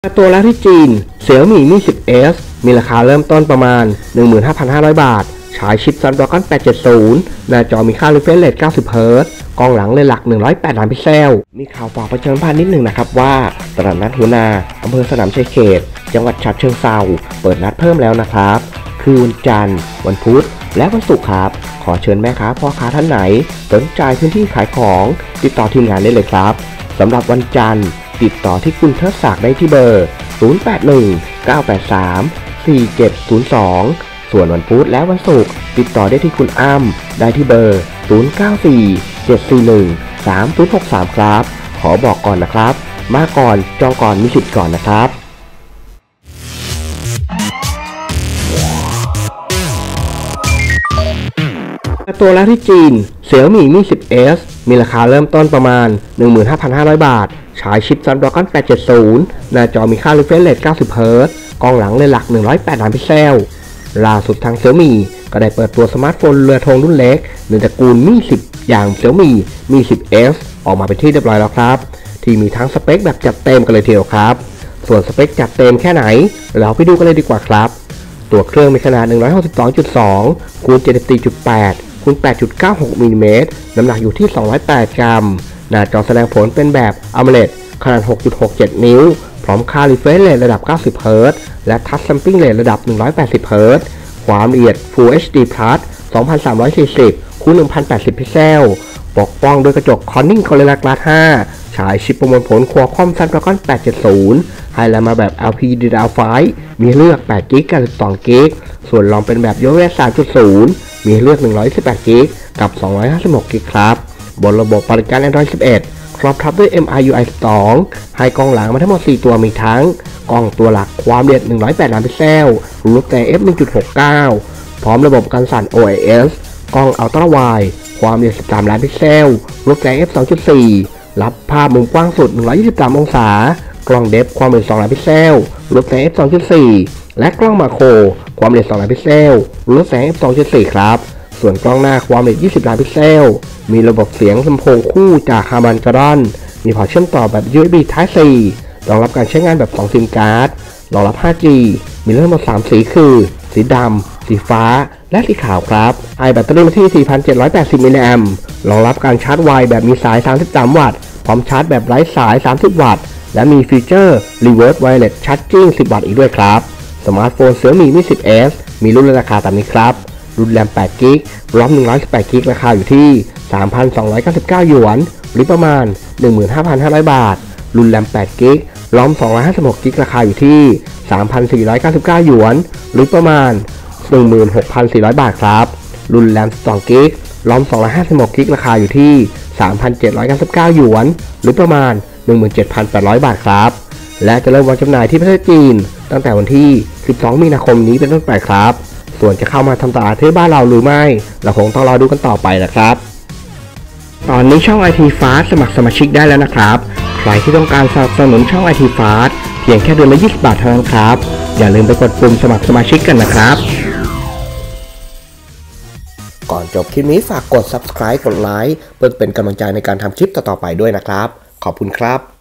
ตัวแรกที่จีน Xiaomi Mi 10s มีราคาเริ่มต้นประมาณ 15,500 บาทใช้ชิป Snapdragon 870 หน้าจอมีค่า refresh rate 90 Hz กล้องหลังเลนส์หลัก 108 ล้านพิกเซลมีข่าวฝากประชาสัมพันธ์นิดหนึ่งนะครับว่าตลาดนัดหัวนาอำเภอสนามชัยเขตจังหวัดฉะเชิงเทราเปิดนัดเพิ่มแล้วนะครับคือวันจันทร์วันพุธและวันศุกร์ครับขอเชิญแม่ค้าพ่อค้าท่านไหนสนใจพื้นที่ขายของติดต่อทีมงานได้เลยครับสำหรับวันจันทร์ติดต่อที่คุณเทิดศักดิ์ได้ที่เบอร์ 0819834702 ส่วนวันพุธและวันศุกร์ติดต่อได้ที่คุณอ้ำได้ที่เบอร์ 0947413063 ครับขอบอกก่อนนะครับมาก่อนจองก่อนมีสิทธิ์ก่อนนะครับตัวแรกที่จีน Xiaomi Mi 10s มีราคาเริ่มต้นประมาณ 15,500 บาทใช้ชิป Snapdragon 870 หน้าจอมีค่า refresh rate 90 Hz กล้องหลังเลนส์หลัก 108 ล้านพิกเซลล่าสุดทาง Xiaomi ก็ได้เปิดตัวสมาร์ทโฟนเรือธงรุ่นเล็กในตระกูล Mi 10 อย่าง Xiaomi Mi 10s ออกมาเป็นที่เรียบร้อยแล้วครับที่มีทั้งสเปคแบบจัดเต็มกันเลยทีเดียวครับส่วนสเปคจัดเต็มแค่ไหนเราไปดูกันเลยดีกว่าครับตัวเครื่องมีขนาด 162.2 คูณ 74.8 คูณ 8.96 มิลลิเมตรน้ำหนักอยู่ที่ 208 กรัมหน้าจอแสดงผลเป็นแบบ AMOLED ขนาด 6.67 นิ้วพร้อมค่า refresh rate ระดับ 90 Hz และ Touch Sampling Rate ระดับ 180 Hz ความละเอียด Full HD Plus 2340 คูณ 1080 พิกเซลปกป้องด้วยกระจก Corning Gorilla Glass 5 ฉายชิปประมวลผล Qualcomm Snapdragon 870 ให้แล้วมาแบบ LPDDR5 มีเลือก 8GB กับ 12GB ส่วนรองเป็นแบบ UFS 3.0 มีเลือก 128GB กับ 256GB ครับบนระบบบริการ Android 11 ครอบทับด้วย MIUI 2 ให้กล้องหลังมาทั้งหมด 4 ตัวมีทั้งกล้องตัวหลักความละเอียด 108 ล้านพิกเซลรูปแต่ f1.69 พร้อมระบบการสั่น OIS กล้อง Ultra Wide ความละเอียด 13 ล้านพิกเซลรูปแต่ f2.4 รับภาพมุมกว้างสุด 123 องศากล้องเดฟความละเอียด 2 ล้านพิกเซลรูปแต่ f2.4 และกล้องมาโครความละเอียด 2 ล้านพิกเซลรูปแต่ f2.4 ครับส่วนกล้องหน้าความละเอียด 20 ล้านพิกเซลมีระบบเสียงลำโพงคู่จากฮามันการอนมีพอร์ตเชื่อมต่อแบบ USB Type C รองรับการใช้งานแบบ2ซิมการ์ดรองรับ 5G มีทั้งหมด3สีคือสีดำสีฟ้าและสีขาวครับให้แบตเตอรี่มาที่ 4,780 มิลลิแอมป์รองรับการชาร์จไวแบบมีสาย 33 วัตต์พร้อมชาร์จแบบไร้สาย 30 วัตต์และมีฟีเจอร์ Reverse Wireless Charging 10 วัตต์อีกด้วยครับสมาร์ทโฟน Xiaomi Mi 10s มีรุ่นราคาตามนี้ครับรุ่นแรม 8GB รอม 128GB ราคาอยู่ที่ 3,299 หยวนหรือประมาณ 15,500 บาทรุ่นแรม 8GB รอม 256GB ราคาอยู่ที่ 3,499 หยวนหรือประมาณ 16,400 บาทครับรุ่นแรม 12GB รอม 256GB ราคาอยู่ที่ 3,799 หยวนหรือประมาณ 17,800 บาทครับและจะเริ่มวางจำหน่ายที่ประเทศจีนตั้งแต่วันที่ 12 มีนาคมนี้เป็นต้นไปครับส่วนจะเข้ามาทำตลาดที่บ้านเราหรือไม่เราคงต้องรอดูกันต่อไปนะครับตอนนี้ช่อง IT Fast สมัครสมาชิกได้แล้วนะครับใครที่ต้องการสนับสนุนช่อง IT Fast เพียงแค่เดือนละ20 บาทเท่านั้นครับอย่าลืมไปกดปุ่มสมัครสมาชิกกันนะครับก่อนจบคลิปนี้ฝากกด Subscribe กดไลค์เพื่อเป็นกำลังใจในการทำคลิปต่อๆไปด้วยนะครับขอบคุณครับ